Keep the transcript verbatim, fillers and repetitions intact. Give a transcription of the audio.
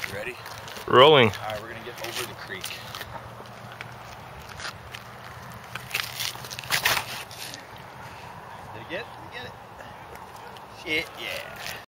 You ready? Rolling. All right, we're gonna get over the creek. Did you get it? Did you get it? Shit, yeah.